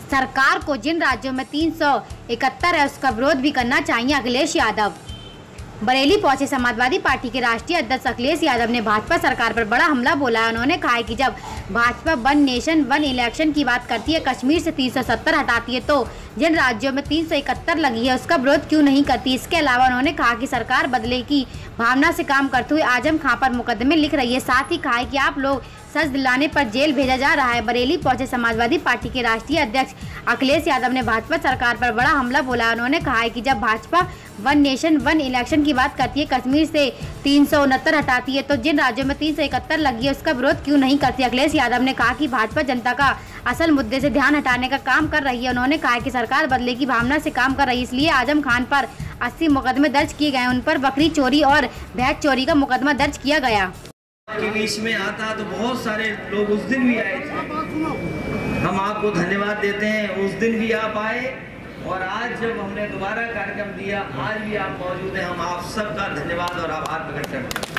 सरकार को जिन राज्यों में 371 है उसका विरोध भी करना चाहिए। अखिलेश यादव बरेली पहुंचे। समाजवादी पार्टी के राष्ट्रीय अध्यक्ष अखिलेश यादव ने भाजपा सरकार पर बड़ा हमला बोला है। उन्होंने कहा है कि जब Bhajpa one nation one election की बात करती है, कश्मीर से 370 हटाती है, तो जिन राज्यों में 371 लगी है उसका विरोध क्यों नहीं करती। इसके अलावा उन्होंने कहा कि सरकार बदले की भावना से काम करते हुए आजम खां पर मुकदमे लिख रही है। साथ ही कहा है कि आप लोग सच दिलाने पर जेल भेजा जा रहा है। बरेली पहुंचे समाजवादी पार्टी के राष्ट्रीय अध्यक्ष अखिलेश यादव ने भाजपा सरकार पर बड़ा हमला बोला है। उन्होंने कहा है कि जब Bhajpa one nation one election की बात करती है, कश्मीर से 369 हटाती है, तो जिन राज्यों में 371 लगी है उसका विरोध क्यों नहीं करती। अखिलेश यादव ने कहा कि भाजपा जनता का असल मुद्दे से ध्यान हटाने का काम कर रही है। उन्होंने कहा कि सरकार बदले की भावना से काम कर रही है, इसलिए आजम खान पर 80 मुकदमे दर्ज किए गए। उन पर बकरी चोरी और भैंस चोरी का मुकदमा दर्ज किया गया। के बीच में आता तो बहुत सारे लोग उस दिन भी आए थे। हम आपको धन्यवाद देते हैं, उस दिन भी आप आए और आज जब हमने दोबारा कार्यक्रम दिया, आज भी आप मौजूद हैं। हम आप सबका धन्यवाद और आभार प्रकट करते हैं।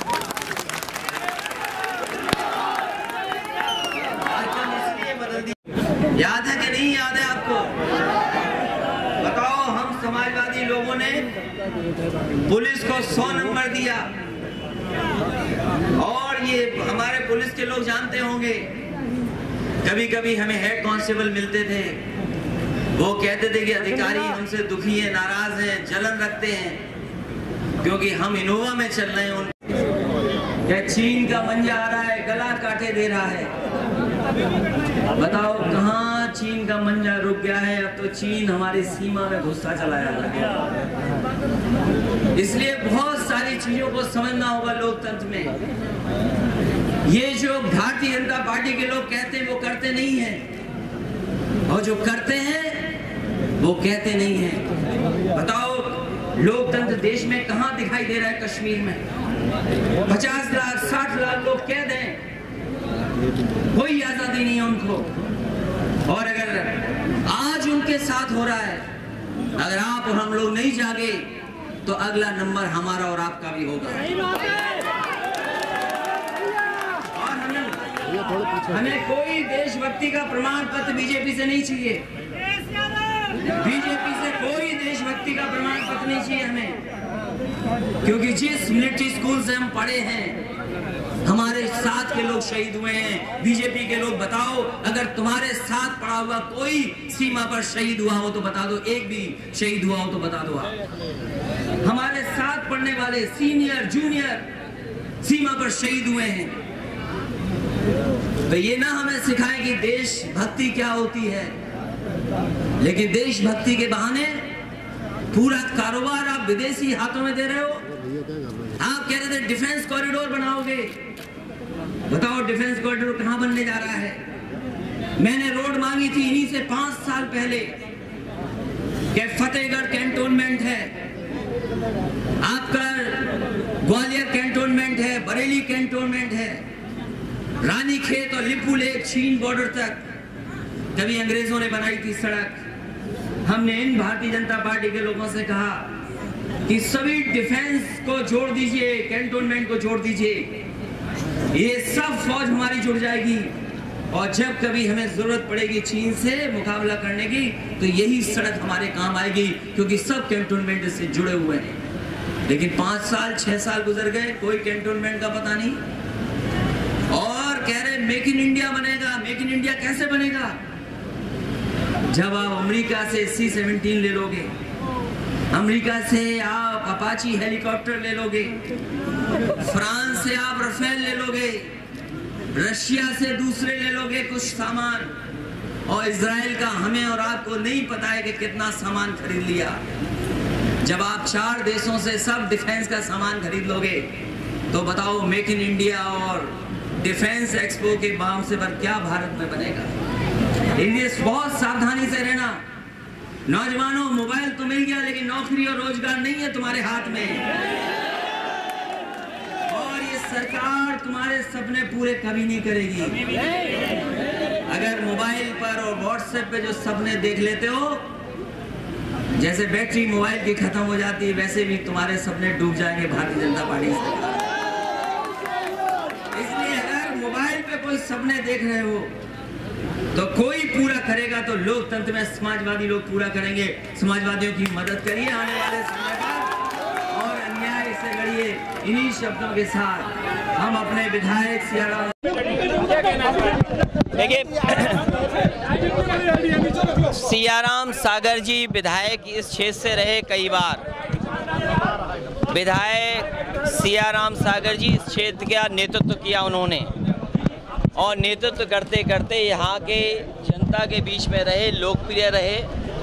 कार्यक्रम इसलिए बदल दिया, याद है कि नहीं याद है आपको? बताओ, हम समाजवादी लोगों ने पुलिस को 100 नंबर दिया और ये हमारे पुलिस के लोग जानते होंगे, कभी कभी हमें हेड कांस्टेबल मिलते थे, वो कहते थे कि अधिकारी हमसे दुखी हैं, नाराज हैं, जलन रखते हैं क्योंकि हम इनोवा में चल रहे हैं। क्या चीन का मंजा आ रहा है, गला काटे दे रहा है। बताओ कहाँ चीन का मंजा रुक गया है? अब तो चीन हमारी सीमा में घुसता चला जा रहा है। इसलिए बहुत सारी चीजों को समझना होगा लोकतंत्र में। ये जो भारतीय जनता पार्टी के लोग कहते हैं वो करते नहीं हैं, और जो करते हैं वो कहते नहीं हैं। बताओ लोकतंत्र देश में कहाँ दिखाई दे रहा है? कश्मीर में 50 लाख 60 लाख लोग कैद हैं, कोई आजादी नहीं है उनको। और अगर आज उनके साथ हो रहा है, अगर आप और हम लोग नहीं जागे तो अगला नंबर हमारा और आपका भी होगा। और हमें कोई देशभक्ति का प्रमाण पत्र बीजेपी से नहीं चाहिए। बीजेपी से कोई देशभक्ति का प्रमाण पत्र नहीं चाहिए हमें, क्योंकि जिस मिलिट्री स्कूल से हम पढ़े हैं, हमारे साथ के लोग शहीद हुए हैं। बीजेपी के लोग बताओ, अगर तुम्हारे साथ पढ़ा हुआ कोई सीमा पर शहीद हुआ हो तो बता दो, एक भी शहीद हुआ हो तो बता दो आप। हमारे साथ पढ़ने वाले सीनियर जूनियर सीमा पर शहीद हुए हैं। तो ये ना हमें सिखाएं कि देशभक्ति क्या होती है, लेकिन देशभक्ति के बहाने पूरा कारोबार आप विदेशी हाथों में दे रहे हो। आप कह रहे थे डिफेंस कॉरिडोर बनाओगे, बताओ डिफेंस कॉरिडोर कहां बनने जा रहा है? मैंने रोड मांगी थी इन्हीं से 5 साल पहले कि फतेहगढ़ कैंटोनमेंट है, आपका ग्वालियर कैंटोनमेंट है, बरेली कैंटोनमेंट है, रानीखेत और लिपू लेक चीन बॉर्डर तक कभी अंग्रेजों ने बनाई थी सड़क। हमने इन भारतीय जनता पार्टी के लोगों से कहा कि सभी डिफेंस को जोड़ दीजिए, कैंटोनमेंट को जोड़ दीजिए, ये सब फौज हमारी जुड़ जाएगी और जब कभी हमें जरूरत पड़ेगी चीन से मुकाबला करने की तो यही सड़क हमारे काम आएगी, क्योंकि सब कैंटोनमेंट से जुड़े हुए हैं। लेकिन 5 साल 6 साल गुजर गए, कोई कैंटोनमेंट का पता नहीं, और कह रहे मेक इन इंडिया बनेगा। मेक इन इंडिया कैसे बनेगा? जब आप अमेरिका से C-17 ले लोगे, अमेरिका से आप अपाची हेलीकॉप्टर ले लोगे, फ्रांस से आप राफेल ले लोगे, रशिया से दूसरे ले लोगे कुछ सामान, और इजराइल का हमें और आपको नहीं पता है कि कितना सामान खरीद लिया। जब आप 4 देशों से सब डिफेंस का सामान खरीद लोगे तो बताओ मेक इन इंडिया और डिफेंस एक्सपो के बाम से पर क्या भारत में बनेगा? इसलिए बहुत सावधानी से रहना। नौजवानों, मोबाइल तो मिल गया लेकिन नौकरी और रोजगार नहीं है तुम्हारे हाथ में, और ये सरकार तुम्हारे सपने पूरे कभी नहीं करेगी। अगर मोबाइल पर और व्हाट्सएप पे जो सपने देख लेते हो, जैसे बैटरी मोबाइल की खत्म हो जाती है, वैसे भी तुम्हारे सपने डूब जाएंगे भारतीय जनता पार्टी से। इसलिए अगर मोबाइल पे कोई सपने देख रहे हो तो कोई पूरा करेगा तो लोकतंत्र में समाजवादी लोग पूरा करेंगे। समाजवादियों की मदद करिए आने वाले समय पर और अन्याय से लड़िए। इन्हीं शब्दों के साथ हम अपने विधायक सियाराम सियाराम सागर जी विधायक इस क्षेत्र से रहे कई बार। विधायक सियाराम सागर जी इस क्षेत्र का नेतृत्व किया उन्होंने, और नेतृत्व करते करते यहाँ के जनता के बीच में रहे, लोकप्रिय रहे,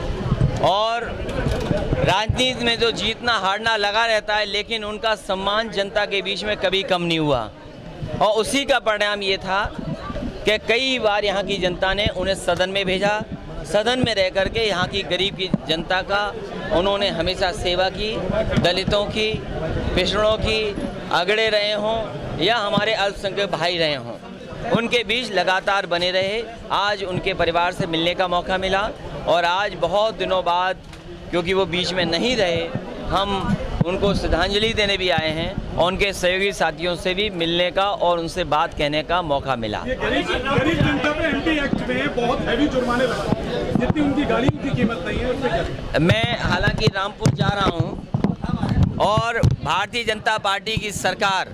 और राजनीति में जो जीतना हारना लगा रहता है, लेकिन उनका सम्मान जनता के बीच में कभी कम नहीं हुआ। और उसी का परिणाम ये था कि कई बार यहाँ की जनता ने उन्हें सदन में भेजा। सदन में रह कर के यहाँ की गरीब की जनता का उन्होंने हमेशा सेवा की। दलितों की, पिछड़ों की, अगड़े रहे हों या हमारे अल्पसंख्यक भाई रहे हों, उनके बीच लगातार बने रहे। आज उनके परिवार से मिलने का मौका मिला, और आज बहुत दिनों बाद, क्योंकि वो बीच में नहीं रहे, हम उनको श्रद्धांजलि देने भी आए हैं और उनके सहयोगी साथियों से भी मिलने का और उनसे बात कहने का मौका मिला। गरीब जनता पे एमपी एक्ट में बहुत हैवी जुर्माने लगा, जितनी उनकी गाड़ी की कीमत नहीं है उससे क्या? मैं हालांकि रामपुर जा रहा हूं, और भारतीय जनता पार्टी की सरकार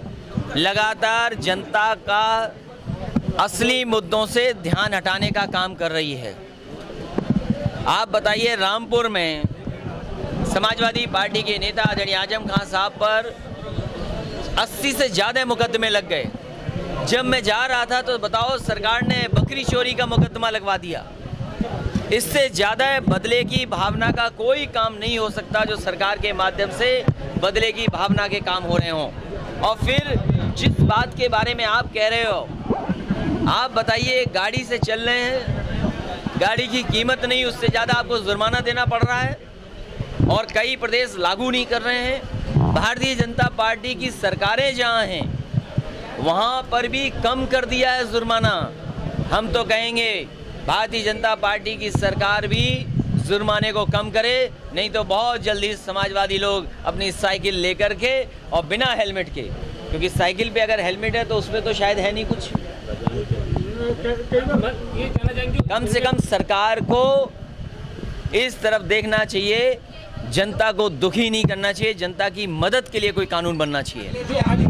लगातार जनता का असली मुद्दों से ध्यान हटाने का काम कर रही है। आप बताइए, रामपुर में समाजवादी पार्टी के नेता आदरणीय आजम खान साहब पर 80 से ज़्यादा मुकदमे लग गए। जब मैं जा रहा था तो बताओ, सरकार ने बकरी चोरी का मुकदमा लगवा दिया। इससे ज़्यादा बदले की भावना का कोई काम नहीं हो सकता जो सरकार के माध्यम से बदले की भावना के काम हो रहे हों। और फिर जिस बात के बारे में आप कह रहे हो, आप बताइए, गाड़ी से चल रहे हैं, गाड़ी की कीमत नहीं, उससे ज़्यादा आपको जुर्माना देना पड़ रहा है, और कई प्रदेश लागू नहीं कर रहे हैं। भारतीय जनता पार्टी की सरकारें जहां हैं वहां पर भी कम कर दिया है जुर्माना। हम तो कहेंगे भारतीय जनता पार्टी की सरकार भी जुर्माने को कम करे, नहीं तो बहुत जल्दी समाजवादी लोग अपनी साइकिल लेकर के और बिना हेलमेट के, क्योंकि साइकिल पे अगर हेलमेट है तो उसमें तो शायद है नहीं कुछ, कम से कम सरकार को इस तरफ देखना चाहिए। जनता को दुखी नहीं करना चाहिए, जनता की मदद के लिए कोई कानून बनना चाहिए।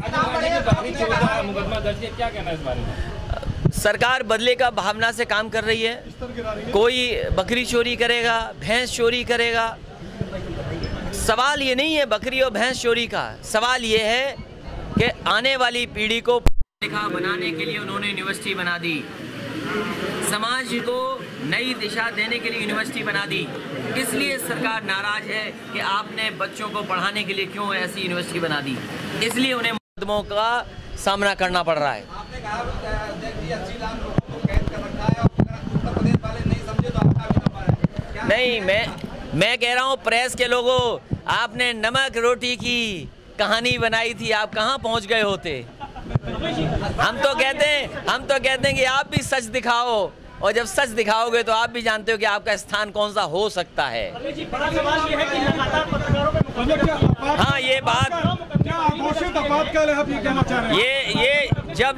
सरकार बदले का भावना से काम कर रही है। कोई बकरी चोरी करेगा, भैंस चोरी करेगा। सवाल ये नहीं है बकरी और भैंस चोरी का, सवाल ये है कि आने वाली पीढ़ी को लिखा बनाने के लिए उन्होंने यूनिवर्सिटी बना दी, समाज को नई दिशा देने के लिए यूनिवर्सिटी बना दी। इसलिए सरकार नाराज है कि आपने बच्चों को पढ़ाने के लिए क्यों ऐसी यूनिवर्सिटी बना दी, इसलिए उन्हें मुकदमों का सामना करना पड़ रहा है। नहीं, मैं कह रहा हूँ प्रेस के लोगों, आपने नमक रोटी की कहानी बनाई थी, आप कहाँ पहुँच गए होते। हम तो कहते हैं कि आप भी सच दिखाओ, और जब सच दिखाओगे तो आप भी जानते हो कि आपका स्थान कौन सा हो सकता है। हाँ, ये बात जब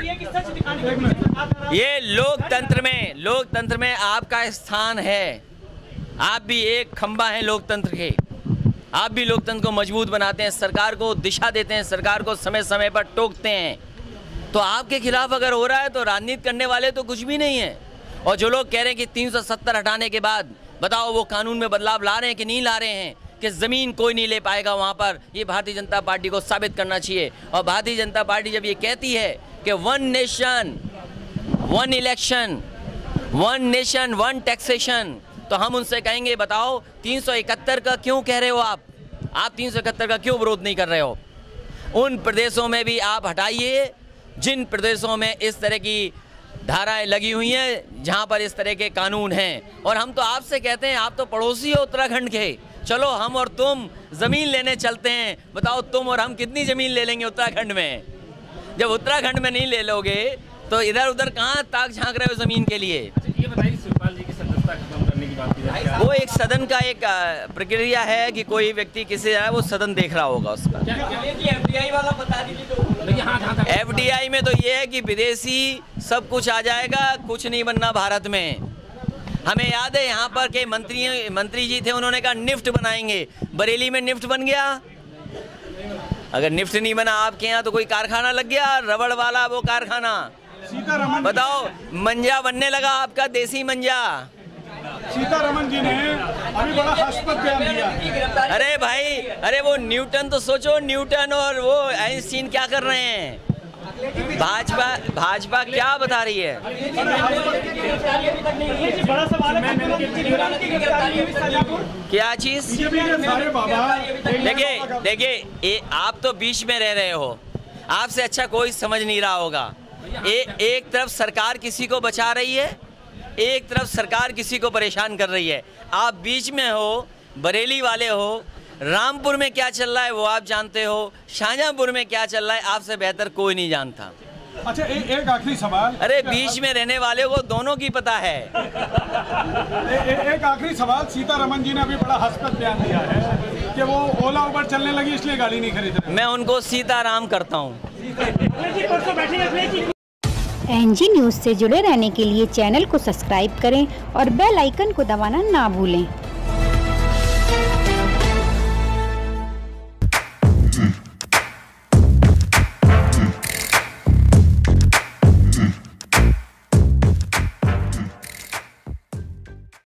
ये लोकतंत्र में आपका स्थान है, आप भी एक खंबा है लोकतंत्र के, आप भी लोकतंत्र को मजबूत बनाते हैं, सरकार को दिशा देते हैं, सरकार को समय समय पर टोकते हैं। तो आपके खिलाफ अगर हो रहा है तो राजनीति करने वाले तो कुछ भी नहीं है। और जो लोग कह रहे हैं कि 370 हटाने के बाद बताओ वो कानून में बदलाव ला रहे हैं कि नहीं ला रहे हैं, कि ज़मीन कोई नहीं ले पाएगा वहाँ पर, ये भारतीय जनता पार्टी को साबित करना चाहिए। और भारतीय जनता पार्टी जब ये कहती है कि 1 नेशन 1 इलेक्शन, 1 नेशन 1 टैक्सेशन, तो हम उनसे कहेंगे बताओ 371 का क्यों कह रहे हो आप 371 का क्यों विरोध नहीं कर रहे हो। उन प्रदेशों में भी आप हटाइए जिन प्रदेशों में इस तरह की धाराएं लगी हुई हैं, जहां पर इस तरह के कानून हैं। और हम तो आपसे कहते हैं, आप तो पड़ोसी हो उत्तराखंड के, चलो हम और तुम ज़मीन लेने चलते हैं, बताओ तुम और हम कितनी ज़मीन ले लेंगे उत्तराखंड में। जब उत्तराखंड में नहीं ले लोगे तो इधर उधर कहाँ ताक झांक रहे हो ज़मीन के लिए। ये बताइए, शिवपाल जी की सदस्यता खत्म करने करने की बात की जाए, क्या वो एक सदन का एक प्रक्रिया है कि कोई व्यक्ति किसी जा रहा है, वो सदन देख रहा होगा उसका। FDI वाला बता दीजिए तो। FDI में तो ये है कि विदेशी सब कुछ आ जाएगा, कुछ नहीं बनना भारत में। हमें याद है यहाँ पर के मंत्री जी थे, उन्होंने कहा निफ्ट बनाएंगे। बरेली में निफ्ट बन गया। अगर निफ्ट नहीं बना आपके यहाँ तो कोई कारखाना लग गया, रबड़ वाला वो कारखाना। सीतारमण बताओ, मंजा बनने लगा आपका, देसी मंजा। सीतारमण जी ने अभी बड़ा हास्यास्पद बयान दिया। अरे भाई, अरे वो न्यूटन तो सोचो, न्यूटन और वो आइंस्टीन क्या कर रहे हैं। भाजपा क्या बता रही है। बड़ा सवाल है क्या चीज। देखिए आप तो बीच में रह रहे हो, आपसे अच्छा कोई समझ नहीं रहा होगा। एक तरफ सरकार किसी को बचा रही है, एक तरफ सरकार किसी को परेशान कर रही है। आप बीच में हो, बरेली वाले हो। रामपुर में क्या चल रहा है वो आप जानते हो, शाहजहांपुर में क्या चल रहा है आपसे बेहतर कोई नहीं जानता। अच्छा, एक आखिरी सवाल। अरे बीच में रहने वाले को दोनों की पता है। एक आखिरी सवाल। सीतारमण जी ने अभी बड़ा हास्यास्पद बयान दिया है कि वो ओला उबर चलने लगी इसलिए गाड़ी नहीं खरीद रहे। मैं उनको सीताराम करता हूँ। एनजी न्यूज़ से जुड़े रहने के लिए चैनल को सब्सक्राइब करें और बेल आइकन को दबाना ना भूलें।